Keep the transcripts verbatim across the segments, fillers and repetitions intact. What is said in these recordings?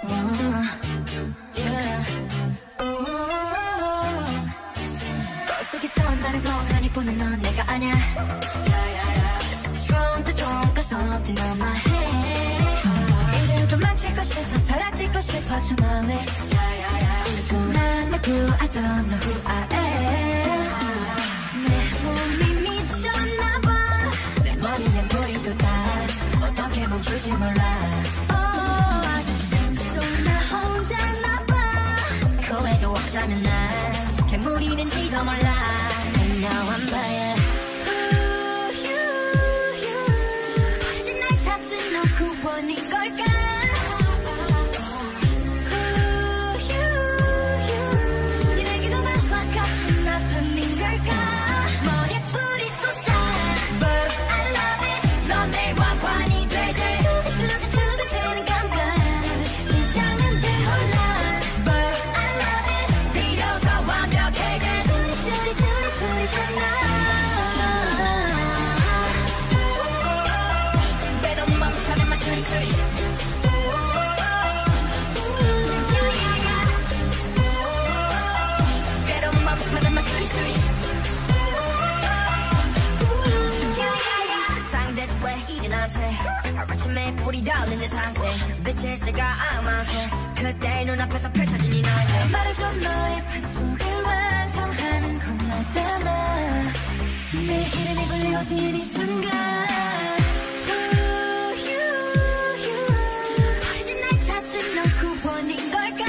속에서 나를 멍하니 보는 넌 내가 아냐. Strong to strong cause something on my head. 이대로 도망치고 싶어 사라지고 싶어 저 멀리. 난 막 who I don't know who I am. 내 몸이 미쳤나봐. 내 머리엔 불이 다 어떻게 멈출지 몰라. Oh 아직 생소 나 혼자나봐. 코에 어쩌면 난 괴물이는지도 몰라. And now I'm by Ooh, you, you. 버려진 날 찾은 너 구원인 걸까? Ooh, you, you. 네게도 나와 같은 아픔인 걸까? 머리에 뿌리 쏟아 But I love it. 넌 내 왕관이 되지. 투두 투두 되는 감각. 심장은 대혼란 But I love it. 비로소 완벽해질 둘이 둘이 둘이 둘이잖아. 외로운 멈춰는 마 수리수리. 외로운 멈춰는 마 수리수리. 상대지 왜 일어나세. 아침에 불이 달린 내 상태. 빛의 시가 악마세. 그때 눈앞에서 펼쳐진 이 너의 말해줘 너의 반쪽을 완성하는 건 너잖아. 내 이름이 불려진 이 순간 Ooh, you, you. 버려진 날 찾은 너 구원인 걸까?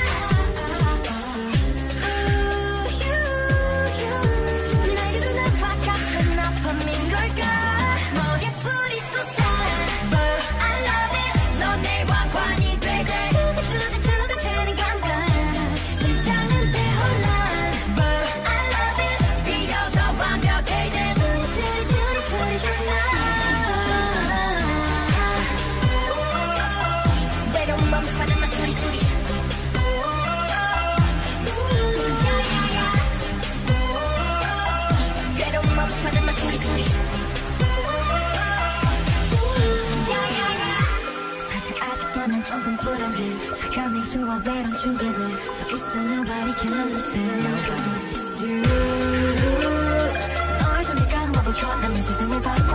Ooh, you, you. 나에게도 나와 같은 아픔인 걸까? 머리에 뿌리 쏟아 But I love it. 넌 내 왕관이 되지. 투두 투두 되는 감각. 심장은 대혼란 But I love it. 비로소 완벽해질 둘이 둘이 둘이 둘이잖아. 외로운 멈춰는 마 수리수리. 외로운 멈춰는 마 수리수리. 사실 아직도 난 조금 불안해. 차가운 냉수와 외로운 중간에 서 있어 nobody can understand. It's you. 너의 존재감은 와보죠. 남의 세상을 바꿔